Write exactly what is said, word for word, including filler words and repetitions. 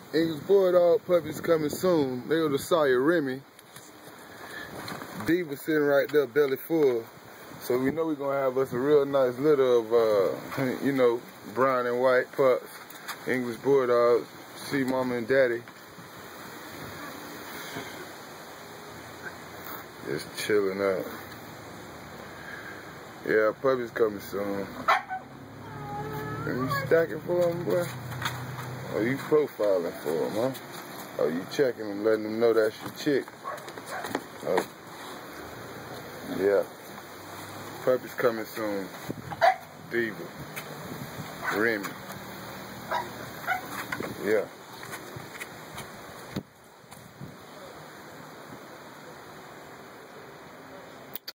English bulldog puppies coming soon. They were the Sawyer Remy. Diva sitting right there, belly full. So we know we're gonna have us a real nice litter of, uh, you know, brown and white pups, English bulldogs. See mama and daddy. Just chilling out. Yeah, puppies coming soon. Are you stacking for them, boy? Or you profiling for them, huh? Or you checking them, letting them know that's your chick? Oh. Yeah. Puppies coming soon. Diva. Remy. Yeah.